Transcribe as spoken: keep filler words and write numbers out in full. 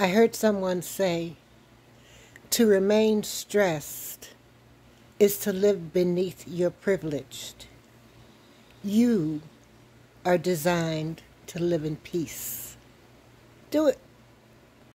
I heard someone say, to remain stressed is to live beneath your privileged. You are designed to live in peace. Do it.